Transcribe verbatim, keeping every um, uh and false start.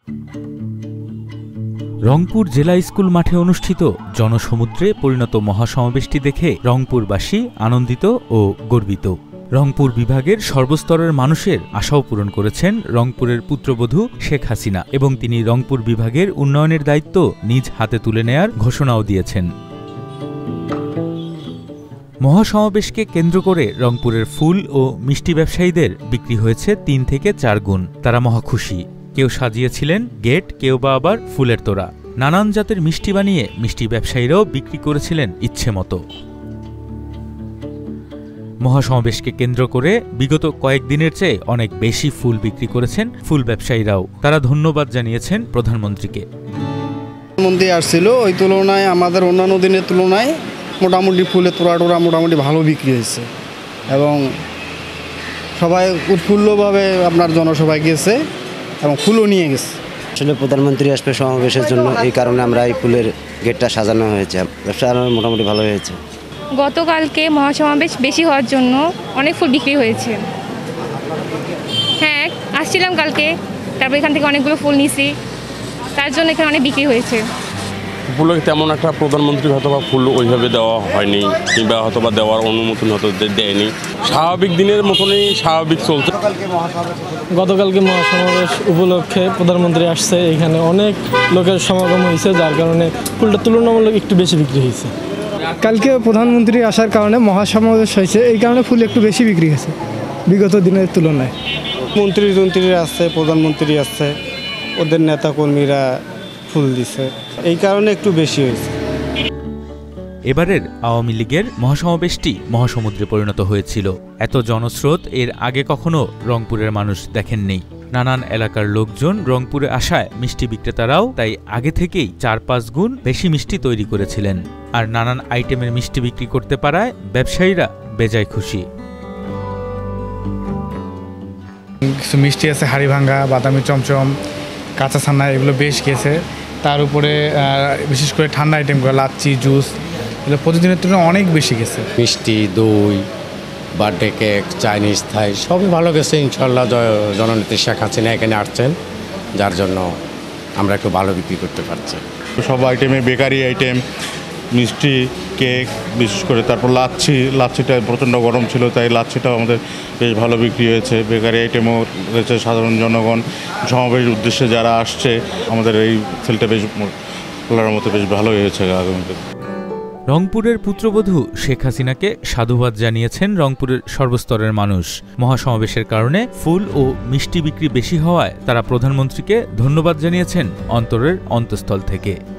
রংপুর জেলা স্কুল মাঠে অনুষ্ঠিত জনসমুদ্রে পরিণত মহাসমাবেশটি দেখে রংপুরবাসী আনন্দিত ও গর্বিত। রংপুর বিভাগের সর্বস্তরের মানুষের আশাও পূরণ করেছেন রংপুরের পুত্রবধূ শেখ হাসিনা এবং তিনি রংপুর বিভাগের উন্নয়নের দায়িত্ব নিজ হাতে তুলে নেয়ার ঘোষণাও দিয়েছেন। মহাসমাবেশকে কেন্দ্র করে রংপুরের ফুল ও মিষ্টি ব্যবসায়ীদের বিক্রি হয়েছে তিন থেকে চার গুণ। তারা মহাখুশি। কেউ সাজিয়েছিলেন গেট, কেউ বা আবার ফুলের তোড়া। নানান জাতের মিষ্টি বানিয়ে মিষ্টি ব্যবসায়ীরাও বিক্রি করেছিলেন ইচ্ছে মতো। মহাসমাবেশকে কেন্দ্র করে বিগত কয়েকদিনের চেয়ে অনেক বেশি ফুল বিক্রি করেছেন ফুল ব্যবসায়ীরাও। তারা ধন্যবাদ জানিয়েছেন প্রধানমন্ত্রীকে। প্রধানমন্ত্রী আসছিল, ওই তুলনায় আমাদের অন্যান্য দিনের তুলনায় মোটামুটি ফুলের তোড়া টোড়া মোটামুটি ভালো বিক্রি হয়েছে এবং সবাই উৎফুল্লভাবে আপনার জনসভায় গেছে এবং ফুলও নিয়ে গেছে। আসলে প্রধানমন্ত্রী আসবে সমাবেশের জন্য, এই কারণে আমরা এই ফুলের গেটটা সাজানো হয়েছে। ব্যবসা মোটামুটি ভালো হয়েছে। গতকালকে মহাসমাবেশ বেশি হওয়ার জন্য অনেক ফুল বিক্রি হয়েছে। হ্যাঁ, আসছিলাম কালকে, তারপর এখান থেকে অনেকগুলো ফুল নিছি, তার জন্য এখানে অনেক বিক্রি হয়েছে। ফুল তেমন একটা প্রধানমন্ত্রী হয়তো বা ফুল ওইভাবে দেওয়া হয়নি কিংবা হয়তো বা দেওয়ার অনুমোদন হয়তো দেয়নি। স্বাভাবিক দিনের মতনই স্বাভাবিক চলছে। গতকালকে মহাসমাবেশ উপলক্ষে প্রধানমন্ত্রী আসছে, এখানে অনেক লোকের সমাগম হয়েছে, যার কারণে ফুলটা তুলনামূলক একটু বেশি বিক্রি হয়েছে। কালকে প্রধানমন্ত্রী আসার কারণে মহাসমাবেশ হয়েছে, এই কারণে ফুল একটু বেশি বিক্রি হয়েছে বিগত দিনের তুলনায়। মন্ত্রী মন্ত্রীরা আসছে, প্রধানমন্ত্রী আসছে, ওদের নেতা কর্মীরা ফুল দিছে, এই কারণে একটু বেশি হয়েছে। এবারের আওয়ামী লীগের মহাসমাবেশটি মহাসমুদ্রে পরিণত হয়েছিল। এত জনস্রোত এর আগে কখনো রংপুরের মানুষ দেখেননি। নানান এলাকার লোকজন রংপুরে আসায় মিষ্টি বিক্রেতারাও তাই আগে থেকেই চার পাঁচ গুণ বেশি মিষ্টি তৈরি করেছিলেন। আর নানান আইটেমের মিষ্টি বিক্রি করতে পারায় ব্যবসায়ীরা বেজায় খুশি। কিছু মিষ্টি আছে, হাড়ি ভাঙ্গা, বাদামি চমচম, কাঁচা ছানা, এগুলো বেশ গেছে। তার উপরে বিশেষ করে ঠান্ডা আইটেমগুলো, লাচ্ছি, জুস, এগুলো প্রতিদিনের তুলনায় অনেক বেশি গেছে। মিষ্টি, দই, বার্থডে কেক, চাইনিজ, থাই সবই ভালো গেছে ইনশাল্লাহ। জননেত্রী শেখ হাসিনা এখানে আসছেন, যার জন্য আমরা একটু ভালো বিক্রি করতে পারছি। সব আইটেমে বেকারি আইটেম, মিষ্টি, কেক, বিশেষ করে তারপর লাচ্ছি, লাচ্ছিটা প্রচণ্ড গরম ছিল তাই লাচ্ছিটাও আমাদের বেশ ভালো বিক্রি হয়েছে। বেকারি আইটেমও রয়েছে। সাধারণ জনগণ সমাবেশের উদ্দেশ্যে যারা আসছে, আমাদের এই সেলটা বেশ বলার মতো বেশ ভালো হয়েছে আগামীতে। রংপুরের পুত্রবধূ শেখ হাসিনাকে সাধুবাদ জানিয়েছেন রংপুরের সর্বস্তরের মানুষ। মহাসমাবেশের কারণে ফুল ও মিষ্টি বিক্রি বেশি হওয়ায় তারা প্রধানমন্ত্রীকে ধন্যবাদ জানিয়েছেন অন্তরের অন্তঃস্থল থেকে।